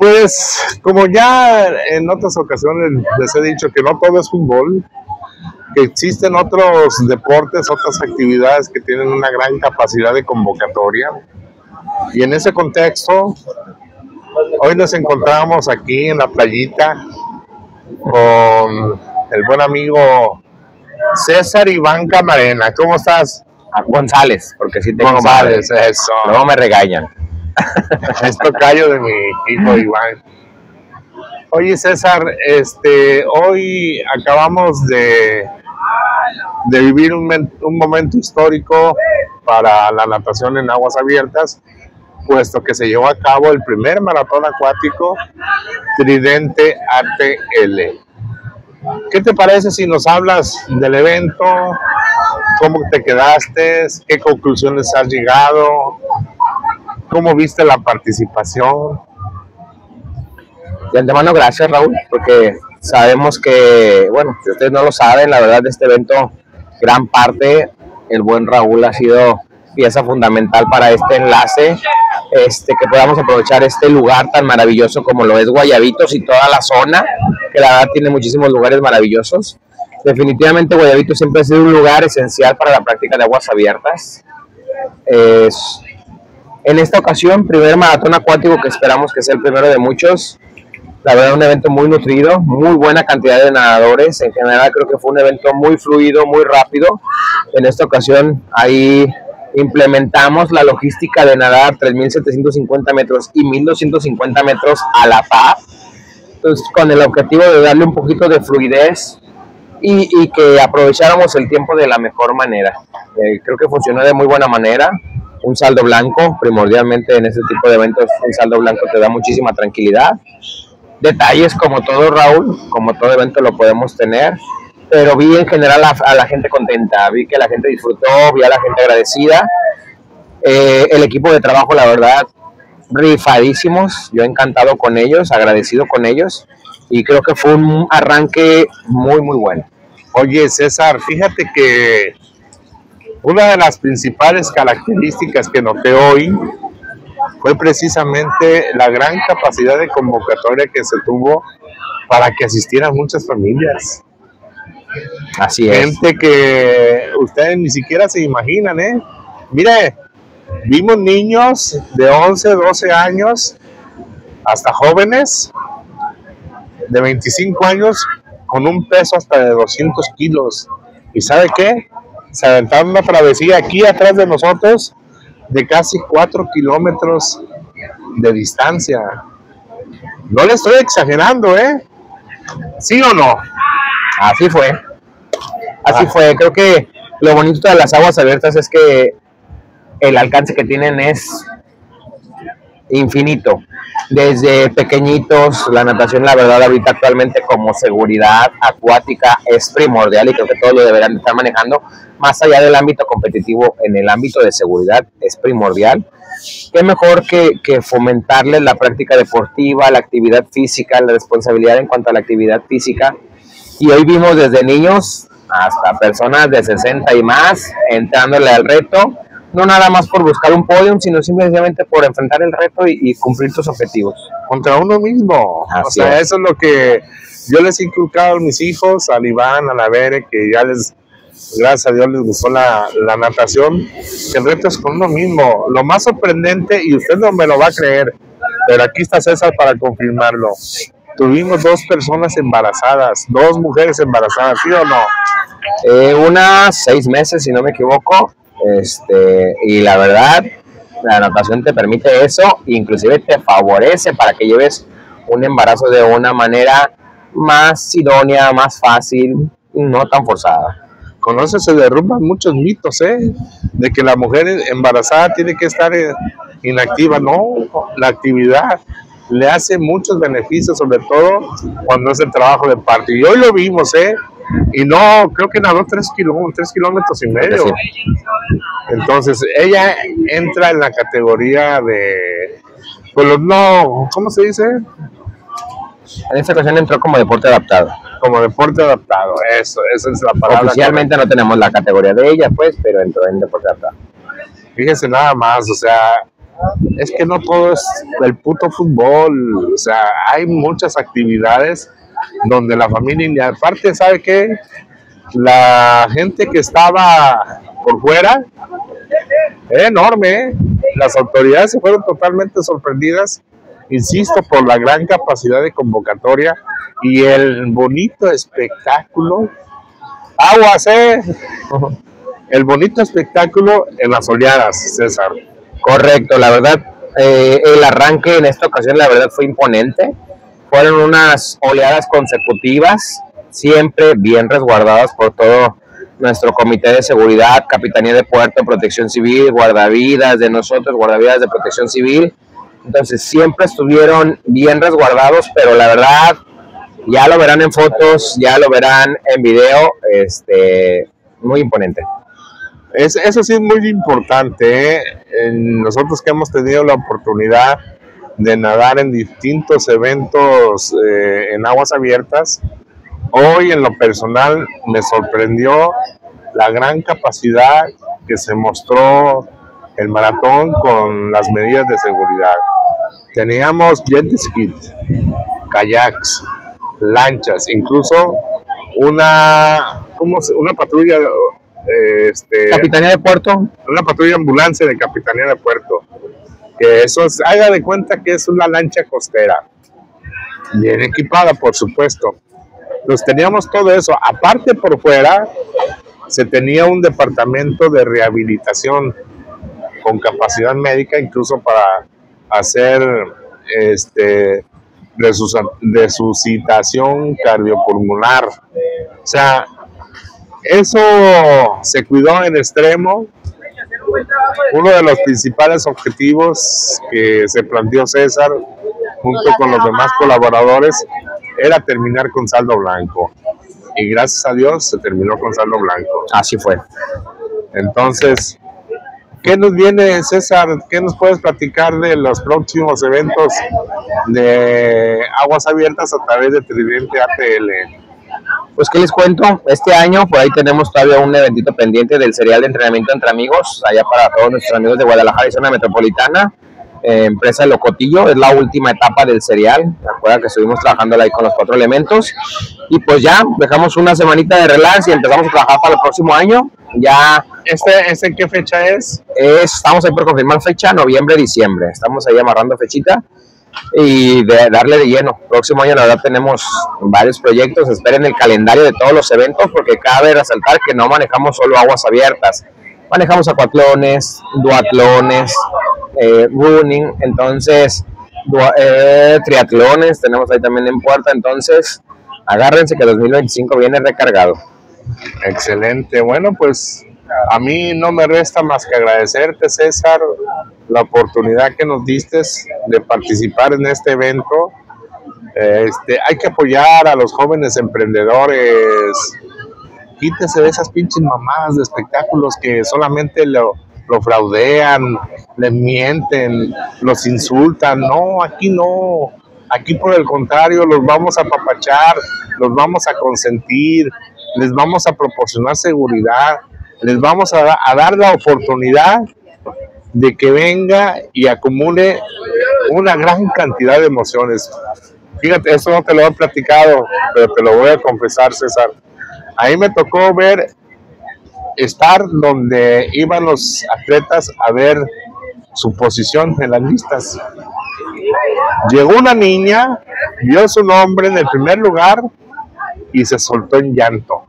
Pues como ya en otras ocasiones les he dicho que no todo es fútbol, que existen otros deportes, otras actividades que tienen una gran capacidad de convocatoria. Y en ese contexto, hoy nos encontramos aquí en la playita con el buen amigo César Iván Camarena. ¿Cómo estás? González, porque sí tengo González, madre. eso. Luego me regañan. Es tocayo de mi hijo Iván. Oye, César, hoy acabamos de vivir un momento histórico para la natación en aguas abiertas, puesto que se llevó a cabo el primer maratón acuático Tridente ATL. ¿Qué te parece si nos hablas del evento? ¿Cómo te quedaste? ¿Qué conclusiones has llegado? ¿Cómo viste la participación? De antemano, gracias, Raúl, porque sabemos que, bueno, si ustedes no lo saben, la verdad de este evento, gran parte, el buen Raúl ha sido pieza fundamental para este enlace, que podamos aprovechar este lugar tan maravilloso como lo es Guayabitos y toda la zona, que la verdad tiene muchísimos lugares maravillosos. Definitivamente Guayabitos siempre ha sido un lugar esencial para la práctica de aguas abiertas. En esta ocasión, primer maratón acuático que esperamos que sea el primero de muchos. La verdad, un evento muy nutrido, muy buena cantidad de nadadores. En general, creo que fue un evento muy fluido, muy rápido. En esta ocasión, ahí implementamos la logística de nadar 3.750 metros y 1.250 metros a la par. Entonces, con el objetivo de darle un poquito de fluidez y que aprovecháramos el tiempo de la mejor manera. Creo que funcionó de muy buena manera. Un saldo blanco, primordialmente en este tipo de eventos, un saldo blanco te da muchísima tranquilidad. Detalles como todo, Raúl, como todo evento lo podemos tener, pero vi en general a la gente contenta, vi que la gente disfrutó, vi a la gente agradecida. El equipo de trabajo, la verdad, rifadísimos, yo encantado con ellos, agradecido con ellos, y creo que fue un arranque muy, muy bueno. Oye, César, fíjate que una de las principales características que noté hoy fue precisamente la gran capacidad de convocatoria que se tuvo para que asistieran muchas familias. Así es. Gente que ustedes ni siquiera se imaginan, ¿eh? Mire, vimos niños de 11, 12 años, hasta jóvenes de 25 años con un peso hasta de 200 kilos. ¿Y sabe qué? Se aventaron una travesía aquí atrás de nosotros de casi 4 kilómetros de distancia. No le estoy exagerando, ¿eh? ¿Sí o no? Así fue. Así fue. Creo que lo bonito de las aguas abiertas es que el alcance que tienen es infinito. Desde pequeñitos, la natación, la verdad, ahorita actualmente como seguridad acuática es primordial y creo que todos lo deberán estar manejando. Más allá del ámbito competitivo, en el ámbito de seguridad es primordial. Qué mejor que fomentarles la práctica deportiva, la actividad física, la responsabilidad en cuanto a la actividad física. Y hoy vimos desde niños hasta personas de 60 y más entrándole al reto, no nada más por buscar un podium, sino simplemente por enfrentar el reto y cumplir tus objetivos. Contra uno mismo. Así o sea, es. Eso es lo que yo les he inculcado a mis hijos, al Iván, a la Bere, que ya gracias a Dios les gustó la natación, que el reto es con uno mismo. Lo más sorprendente, y usted no me lo va a creer, pero aquí está César para confirmarlo. Tuvimos 2 personas embarazadas, 2 mujeres embarazadas, ¿sí o no? Unas 6 meses, si no me equivoco, y la verdad, la natación te permite eso, inclusive te favorece para que lleves un embarazo de una manera más idónea, más fácil, no tan forzada. Con eso se derrumban muchos mitos, de que la mujer embarazada tiene que estar inactiva. No, la actividad le hace muchos beneficios, sobre todo cuando es el trabajo de parto. Y hoy lo vimos, y no, creo que nadó 3 kilómetros y medio. Sí. Entonces, ella entra en la categoría de, pues no, ¿cómo se dice? En esta ocasión entró como deporte adaptado. Como deporte adaptado, esa es la palabra. Oficialmente no tenemos la categoría de ella, pues, pero entró en deporte adaptado. Fíjense nada más, o sea, Es que no todo es el puto fútbol, o sea, hay muchas actividades donde la familia, y aparte, ¿sabe qué? La gente que estaba por fuera era enorme, ¿eh? Las autoridades se fueron totalmente sorprendidas, insisto, por la gran capacidad de convocatoria y el bonito espectáculo. Aguas, el bonito espectáculo en las oleadas, César. Correcto, la verdad, el arranque en esta ocasión, la verdad, fue imponente. Fueron unas oleadas consecutivas, siempre bien resguardadas por todo nuestro comité de seguridad, Capitanía de Puerto, Protección Civil, guardavidas de nosotros, guardavidas de Protección Civil. Entonces siempre estuvieron bien resguardados, pero la verdad, ya lo verán en fotos, ya lo verán en video, muy imponente. Eso sí es muy importante, ¿eh? Nosotros que hemos tenido la oportunidad de nadar en distintos eventos en aguas abiertas, hoy en lo personal me sorprendió la gran capacidad que se mostró el maratón con las medidas de seguridad. Teníamos jet ski, kayaks, lanchas, incluso una patrulla, Capitanía de Puerto, una patrulla ambulancia de Capitanía de Puerto, que eso es, haga de cuenta que es una lancha costera, bien equipada, por supuesto. Entonces teníamos todo eso. Aparte, por fuera se tenía un departamento de rehabilitación con capacidad médica, incluso para hacer resucitación cardiopulmonar. O sea, eso se cuidó en extremo. Uno de los principales objetivos que se planteó César, junto con los demás colaboradores, era terminar con saldo blanco. Y gracias a Dios se terminó con saldo blanco. Así fue. Entonces, ¿qué nos viene, César? ¿Qué nos puedes platicar de los próximos eventos de aguas abiertas a través de Tridente ATL? Pues, ¿qué les cuento? Este año, por ahí tenemos todavía un eventito pendiente del serial de entrenamiento entre amigos, allá para todos nuestros amigos de Guadalajara y zona metropolitana. Empresa Locotillo, es la última etapa del serial. Recuerda que estuvimos trabajando ahí con los 4 elementos. Y pues ya, dejamos una semanita de relax y empezamos a trabajar para el próximo año. Ya. ¿Este qué fecha es? Estamos ahí por confirmar fecha, noviembre, diciembre. Estamos ahí amarrando fechita y darle de lleno. Próximo año, la verdad, tenemos varios proyectos. Esperen el calendario de todos los eventos, porque cabe resaltar que no manejamos solo aguas abiertas. Manejamos acuatlones, duatlones, running, entonces triatlones tenemos ahí también en puerta. Entonces agárrense que 2025 viene recargado. Excelente. Bueno, pues a mí no me resta más que agradecerte, César, la oportunidad que nos diste de participar en este evento. Hay que apoyar a los jóvenes emprendedores. Quítese de esas pinches mamadas de espectáculos que solamente lo fraudean, le mienten, los insultan. No, aquí no. Aquí, por el contrario, los vamos a apapachar, los vamos a consentir, les vamos a proporcionar seguridad, les vamos a dar la oportunidad de que venga y acumule una gran cantidad de emociones. Fíjate, eso no te lo he platicado, pero te lo voy a confesar, César. Ahí me tocó estar donde iban los atletas a ver su posición en las listas. Llegó una niña, vio su nombre en el primer lugar y se soltó en llanto.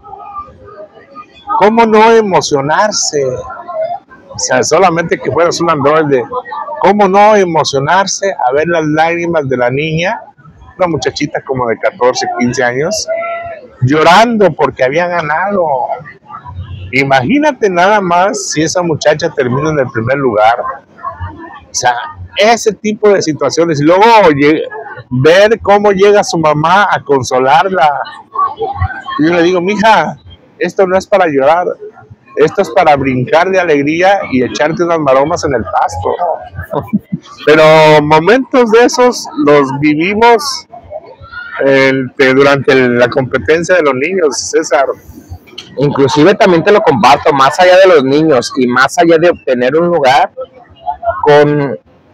¿Cómo no emocionarse? O sea, solamente que fueras un androide. ¿Cómo no emocionarse a ver las lágrimas de la niña, una muchachita como de 14, 15 años, llorando porque había ganado? Imagínate nada más si esa muchacha termina en el primer lugar. O sea, ese tipo de situaciones. Y luego ver cómo llega su mamá a consolarla. Y yo le digo, mija, esto no es para llorar, esto es para brincar de alegría y echarte unas maromas en el pasto. Pero momentos de esos los vivimos durante la competencia de los niños, César. Inclusive también te lo comparto, más allá de los niños y más allá de obtener un lugar, con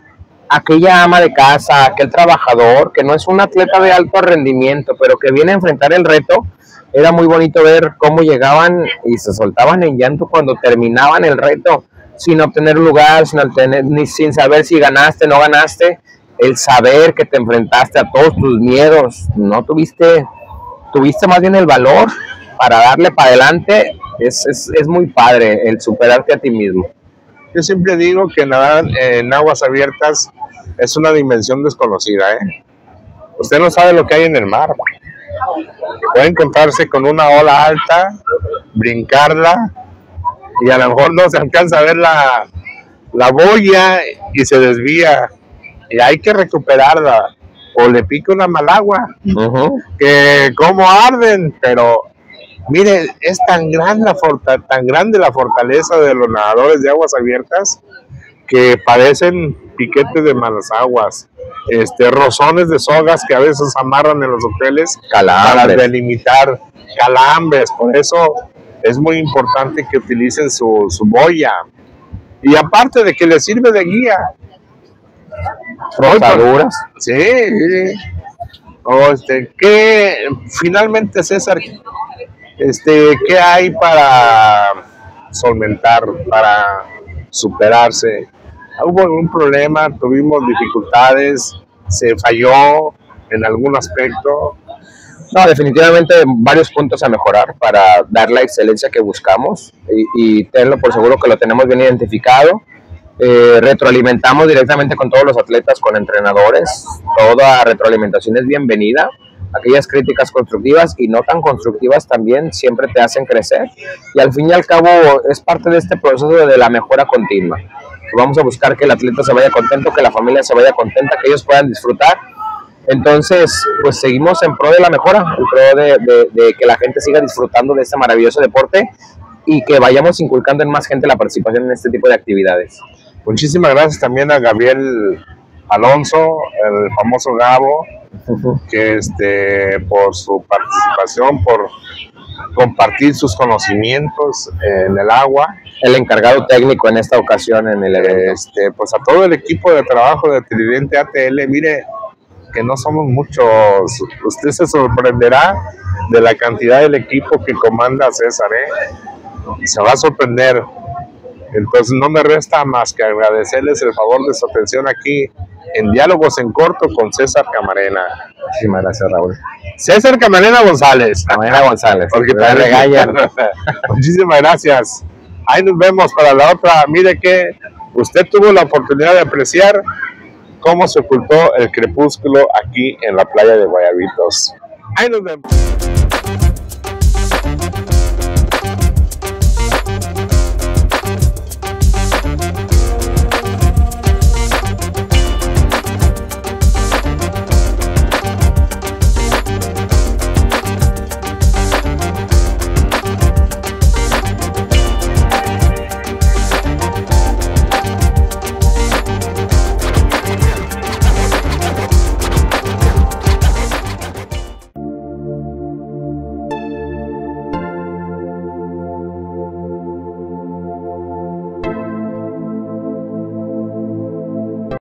aquella ama de casa, aquel trabajador, que no es un atleta de alto rendimiento, pero que viene a enfrentar el reto. Era muy bonito ver cómo llegaban y se soltaban en llanto cuando terminaban el reto, sin obtener un lugar, sin saber si ganaste o no ganaste. El saber que te enfrentaste a todos tus miedos, no tuviste más bien el valor para darle para adelante. Es muy padre el superarte a ti mismo. Yo siempre digo que nadar en aguas abiertas es una dimensión desconocida, ¿eh? Usted no sabe lo que hay en el mar. Puede encontrarse con una ola alta, brincarla, y a lo mejor no se alcanza a ver la boya y se desvía. Y hay que recuperarla. O le pica una malagua, que como arden, pero mire, es tan grande la fortaleza de los nadadores de aguas abiertas que padecen piquetes de malas aguas, rozones de sogas que a veces amarran en los hoteles para delimitar calambres. Por eso es muy importante que utilicen su boya. Y aparte de que les sirve de guía. Rozaduras. Sí. Finalmente, César, ¿qué hay para solventar, para superarse? Hubo algún problema, tuvimos dificultades, se falló en algún aspecto. No, definitivamente varios puntos a mejorar para dar la excelencia que buscamos y tenlo por seguro que lo tenemos bien identificado. Retroalimentamos directamente con todos los atletas, con entrenadores. Toda retroalimentación es bienvenida. Aquellas críticas constructivas y no tan constructivas también siempre te hacen crecer, y al fin y al cabo es parte de este proceso de la mejora continua. Vamos a buscar que el atleta se vaya contento, que la familia se vaya contenta, que ellos puedan disfrutar. Entonces, pues seguimos en pro de la mejora, en pro de que la gente siga disfrutando de este maravilloso deporte y que vayamos inculcando en más gente la participación en este tipo de actividades. Muchísimas gracias también a Gabriel Alonso, el famoso Gabo, que por su participación, por compartir sus conocimientos en el agua. El encargado técnico en esta ocasión en el evento. Pues a todo el equipo de trabajo de Tridente ATL, mire que no somos muchos. Usted se sorprenderá de la cantidad del equipo que comanda César, y se va a sorprender. Entonces no me resta más que agradecerles el favor de su atención aquí en Diálogos en Corto con César Camarena. Muchísimas gracias, Raúl. César Camarena González. Camarena González. Porque te regañan. Muchísimas gracias. Ahí nos vemos para la otra. Mire que usted tuvo la oportunidad de apreciar cómo se ocultó el crepúsculo aquí en la playa de Guayabitos. Ahí nos vemos.